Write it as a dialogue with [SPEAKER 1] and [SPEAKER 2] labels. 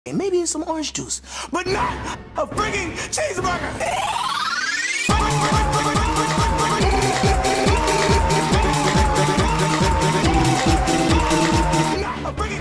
[SPEAKER 1] maybe some orange juice, but not a freaking cheeseburger. Not a freaking